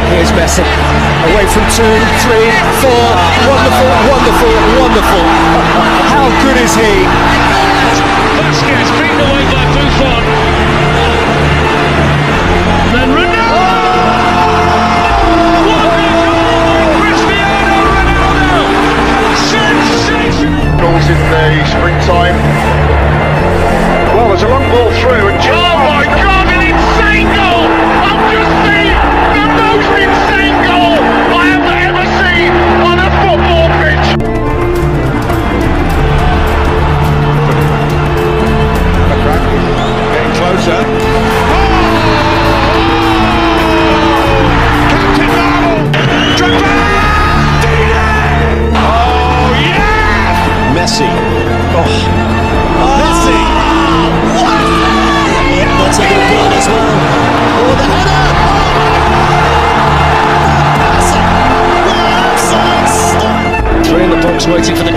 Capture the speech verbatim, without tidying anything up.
Here's Messi, away from two, three, four, wonderful, wonderful, wonderful. How good is he? Vasquez beaten away by Buffon. Then Ronaldo! What a goal by Cristiano Ronaldo! Sensational! Goals in the springtime. Well, there's a long ball through and Oh my God, an insane goal! I've just seen the most insane goal I have ever seen on a football pitch! getting closer. Captain Marvel! Drogba! Oh yeah! Messi. Oh. Messi! That's a good ball as well. Oh, the header! Offside stop. Three in the box waiting for the